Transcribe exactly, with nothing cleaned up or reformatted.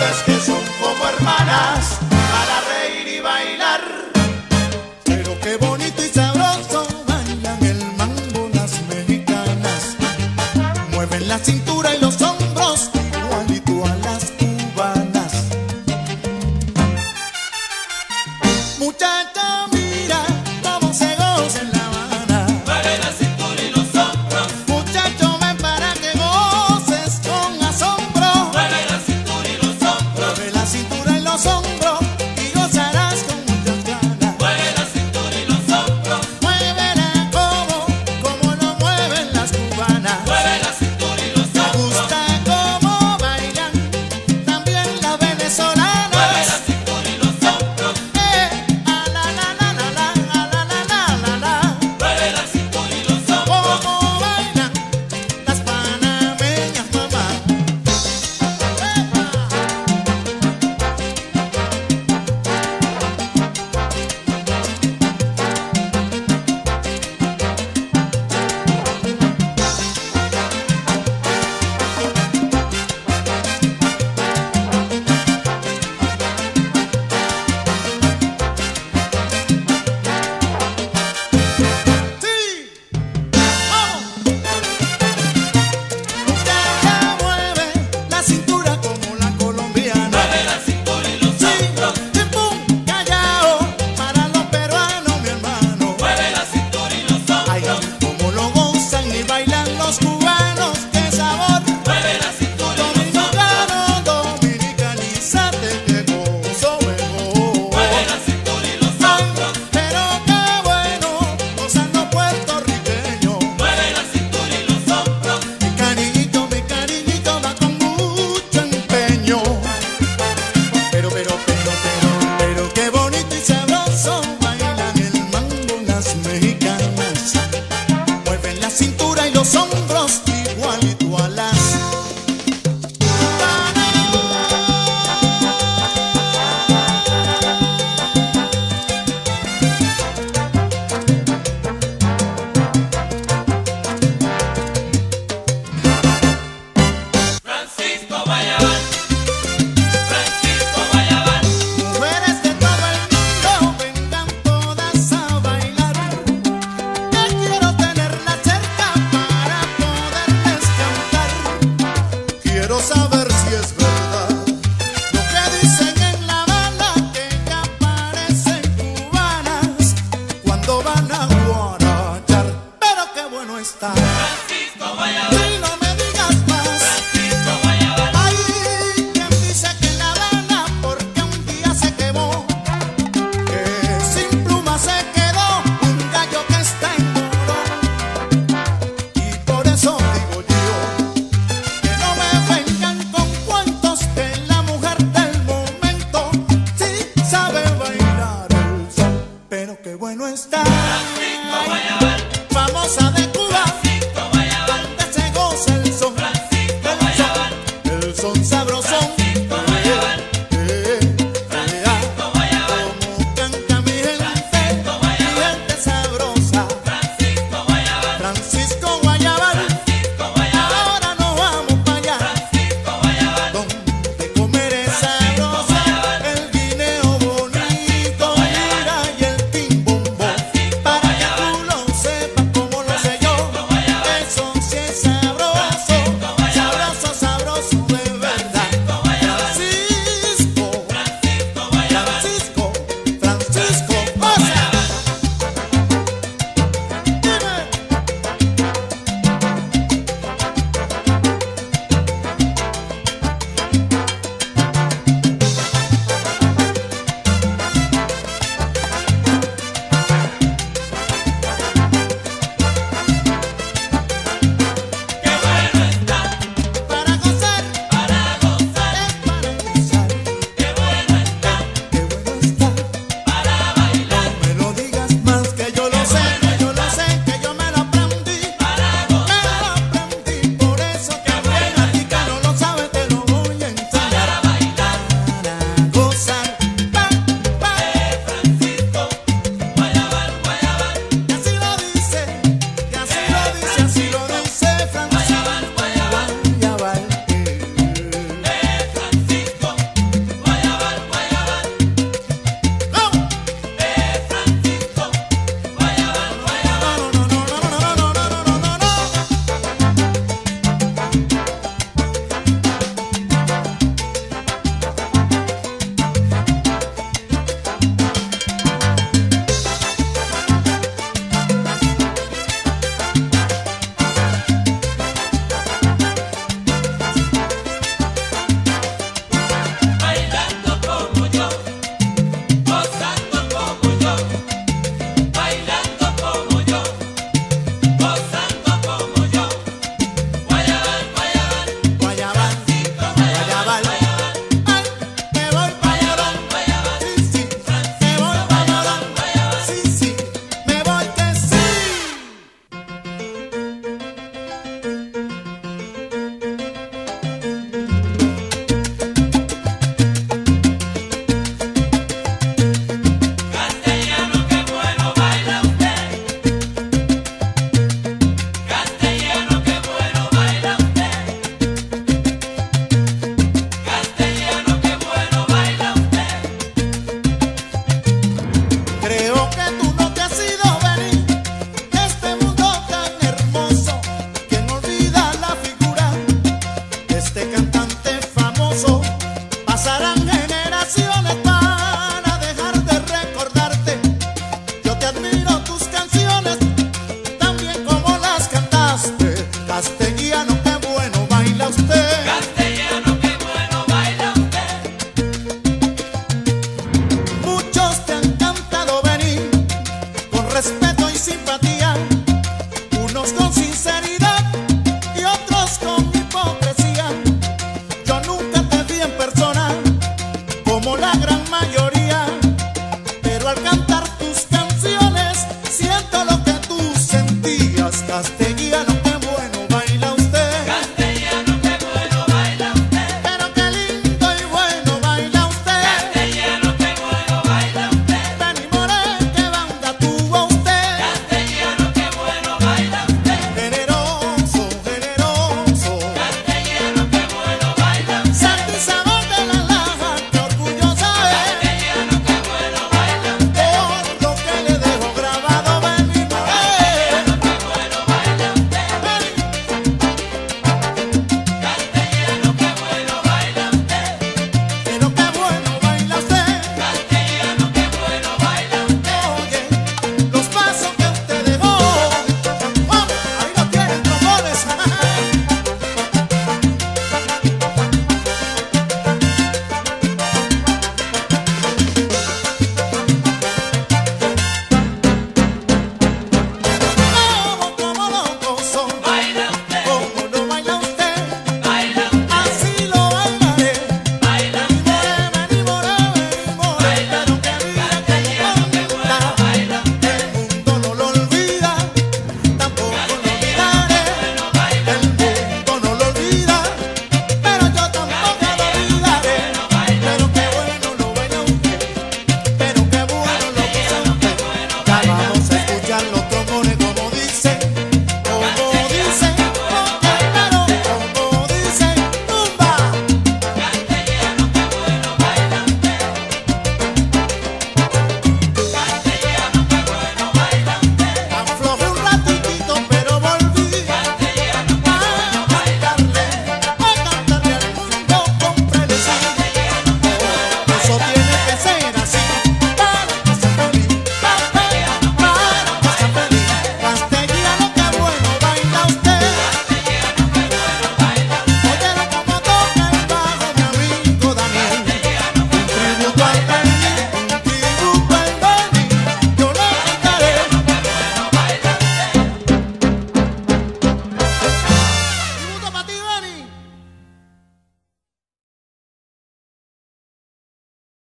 es que son como hermanas para reír y bailar. Pero qué bonito y sabroso bailan el mambo las mexicanas. Mueven la cintura y los hombros igualito a las cubanas. Muchacha, mira cómo se goza en La Habana. Mueve la cintura y los hombros. Muchacho, ven para que goces con asombro. Mueve la cintura y los hombros. Mueve la cintura y los hombros y gozarás con muchas ganas. Mueve la cintura y los hombros. Muévela como, como lo mueven las cubanas. Mueve la cintura y los Me hombros. gusta cómo bailan también las Mueve venezolanas. la cintura y los hombros. Eh, a la la la la la, a la la la la la. Mueve la cintura y los hombros. Cómo bailan las panameñas, mamá. Sí, vamos. Muchacha, mueve la cintura como la colombiana. Mueve la cintura y los Sí, hombros. chim, pum, callao, para los peruanos, mi hermano. Mueve la cintura y los Ay, hombros. como lo gozan y bailan los cubanos, qué sabor. Mueve la cintura y los hombros. Dominicano, dominicanízate, que gozo me voy. Mueve la cintura y los hombros. Pero qué bueno, gozando puertorriqueño. Mueve la cintura y los hombros. Mi cariñito, mi cariñito va con mucho empeño. Pero, pero, pero, pero, pero qué bonito y sabroso bailan el mambo las mexicanas. Mueven la cintura y los hombros igualito a las Francisco Guayabal. Francisco Guayabal. mujeres de todo el mundo, vengan todas a bailar. Yo quiero tenerlas cerca para poderles cantar. Quiero saber